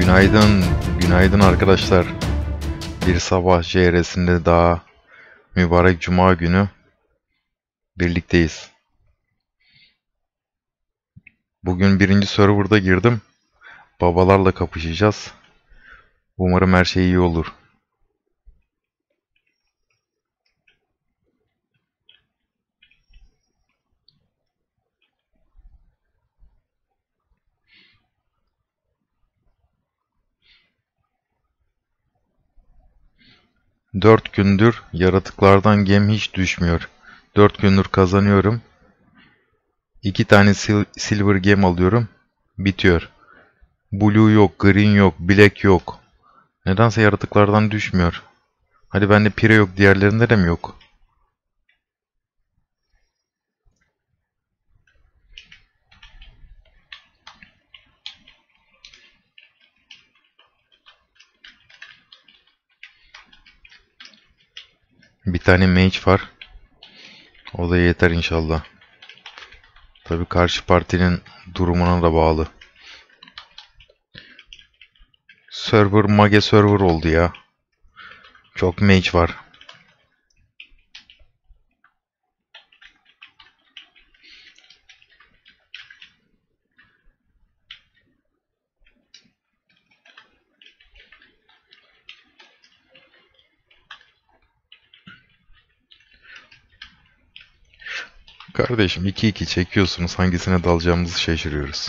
Günaydın, günaydın arkadaşlar. Bir sabah CR'sinde daha mübarek Cuma günü birlikteyiz. Bugün birinci serverda girdim. Babalarla kapışacağız. Umarım her şey iyi olur. Dört gündür yaratıklardan gem hiç düşmüyor. 4 gündür kazanıyorum. 2 tane silver gem alıyorum. Bitiyor. Blue yok, green yok, black yok. Nedense yaratıklardan düşmüyor. Hadi bende pire yok, diğerlerinde de mi yok? Bir tane mage var. O da yeter inşallah. Tabii karşı partinin durumuna da bağlı. Server mage server oldu ya. Çok mage var. Kardeşim 2-2 çekiyorsunuz. Hangisine dalacağımızı şaşırıyoruz.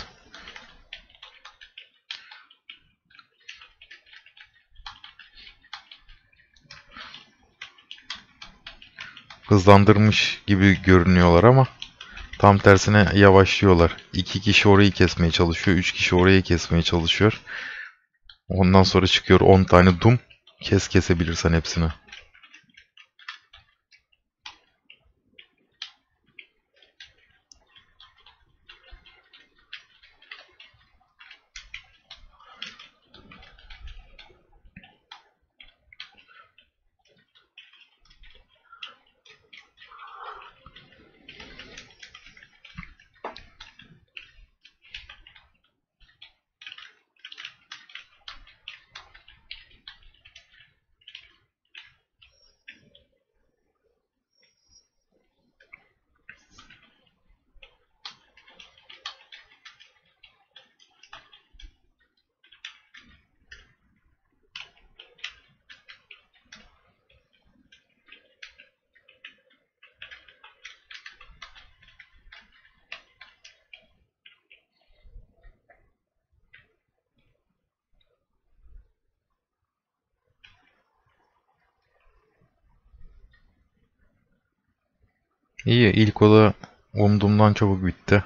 Hızlandırmış gibi görünüyorlar ama tam tersine yavaşlıyorlar. 2 kişi orayı kesmeye çalışıyor. 3 kişi orayı kesmeye çalışıyor. Ondan sonra çıkıyor 10 tane Doom. Kesebilirsen hepsini. İyi, ilk oda umduğumdan çabuk bitti.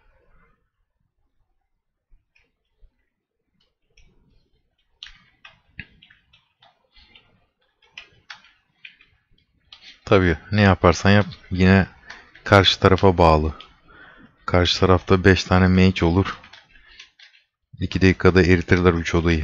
Tabii ne yaparsan yap yine karşı tarafa bağlı. Karşı tarafta 5 tane mage olur. 2 dakikada eritirler 3 odayı.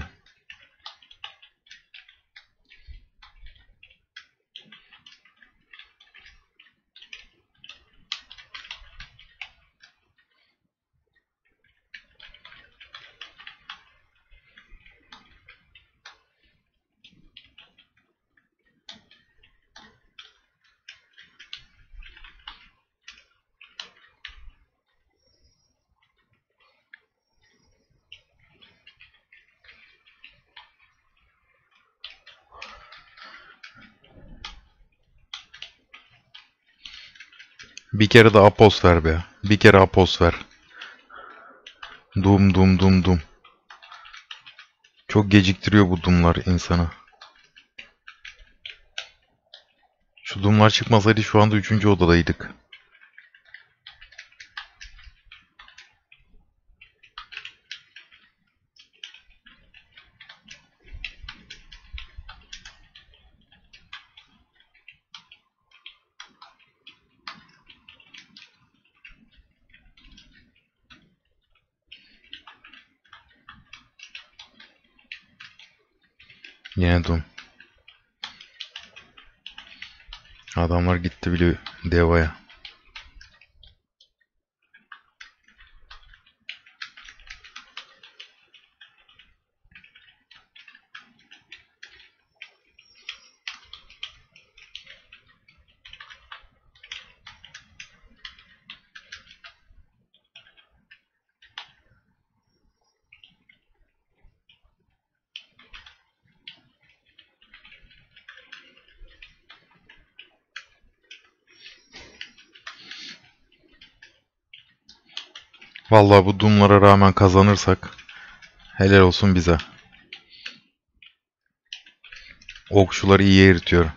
Bir kere de apos ver be. Bir kere apos ver. Dum dum dum dum. Çok geciktiriyor bu dumlar insanı. Şu dumlar çıkmasaydı şu anda 3. odadaydık. Yine dum. Adamlar gitti bile devaya. Vallahi bu Doom'lara rağmen kazanırsak helal olsun bize. Okçuları iyi eritiyor.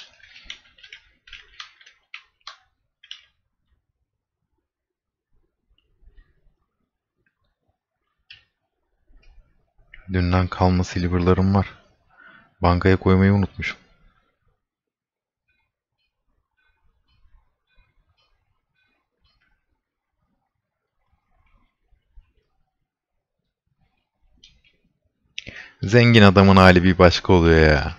Dünden kalma silver'larım var. Bankaya koymayı unutmuşum. Zengin adamın hali bir başka oluyor ya.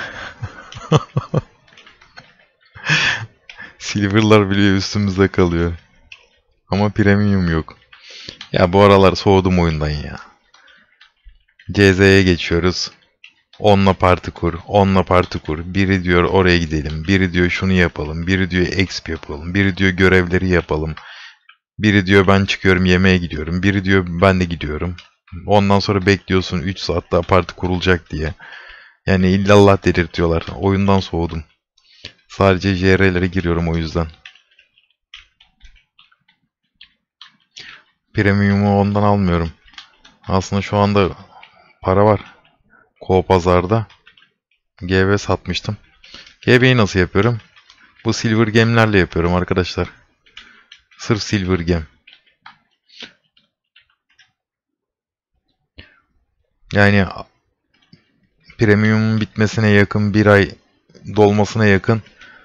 Silver'lar bile üstümüzde kalıyor. Ama premium yok. Ya bu aralar soğudum oyundan ya. CZ'ye geçiyoruz. Onunla parti kur, onunla parti kur. Biri diyor oraya gidelim, biri diyor şunu yapalım, biri diyor exp yapalım, biri diyor görevleri yapalım. Biri diyor ben çıkıyorum yemeğe gidiyorum, biri diyor ben de gidiyorum. Ondan sonra bekliyorsun 3 saat daha parti kurulacak diye. Yani illallah delirtiyorlar. Oyundan soğudum. Sadece JR'lere giriyorum o yüzden. Premium'u ondan almıyorum. Aslında şu anda para var. Pazarda GB satmıştım. GB'yi nasıl yapıyorum? Bu Silver Game'lerle yapıyorum arkadaşlar. Sırf Silver Game. Yani premium'un bitmesine yakın, bir ay dolmasına yakın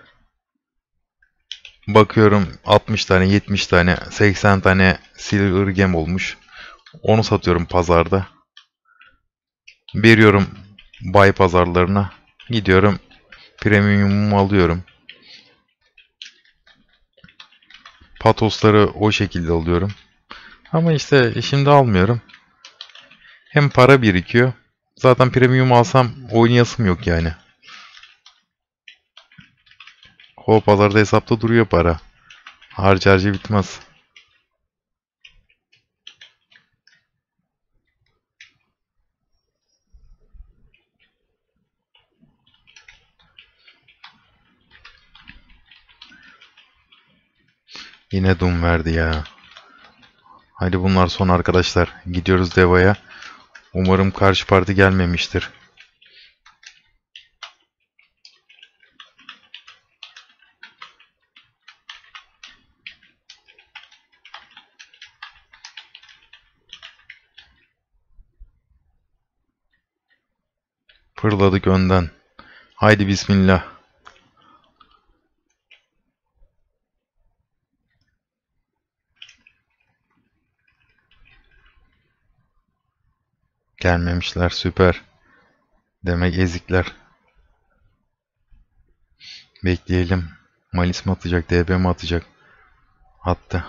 bakıyorum 60 tane, 70 tane, 80 tane Silver Gem olmuş. Onu satıyorum pazarda. Veriyorum buy pazarlarına. Gidiyorum premium'umu alıyorum. Patosları o şekilde alıyorum. Ama işte şimdi almıyorum. Hem para birikiyor. Zaten premium alsam oynayasım yok yani. O pazarda hesapta duruyor para. Harca bitmez. Yine Doom verdi ya. Hadi bunlar son arkadaşlar. Gidiyoruz Deva'ya. Umarım karşı parti gelmemiştir. Fırladık önden. Haydi bismillah. Gelmemişler süper. Demek ezikler. Bekleyelim. Malis mi atacak, DB mi atacak? Attı.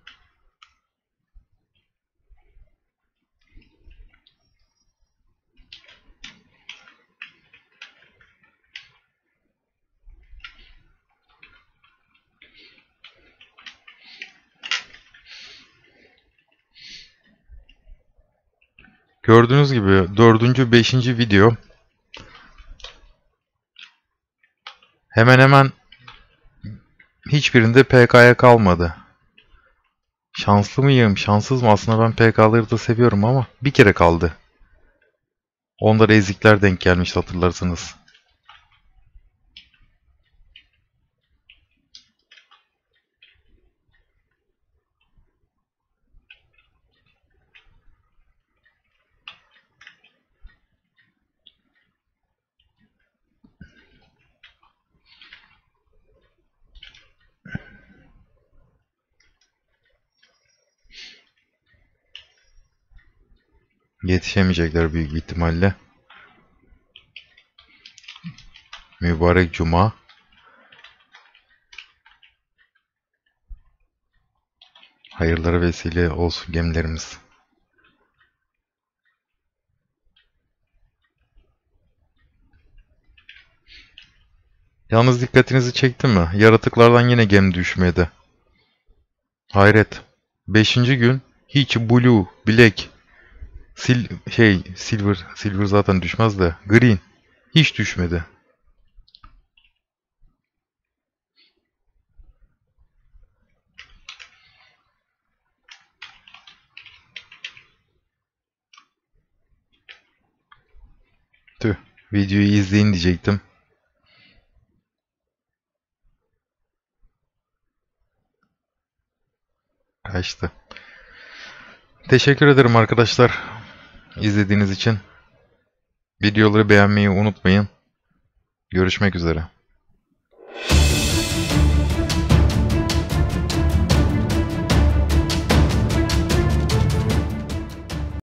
Gördüğünüz gibi dördüncü, beşinci video hemen hemen hiçbirinde PK'ya kalmadı. Şanslı mıyım, şanssız mı? Aslında ben PK'ları da seviyorum ama bir kere kaldı. Onlara ezikler denk gelmiş hatırlarsınız. Yetişemeyecekler büyük ihtimalle. Mübarek Cuma. Hayırlara vesile olsun gemilerimiz. Yalnız dikkatinizi çekti mi? Yaratıklardan yine gem düşmedi. Hayret. Beşinci gün hiç blue, black, silver zaten düşmez de green hiç düşmedi. Tüh. Videoyu izleyin diyecektim. Kaçtı. Teşekkür ederim arkadaşlar izlediğiniz için. Videoları beğenmeyi unutmayın. Görüşmek üzere.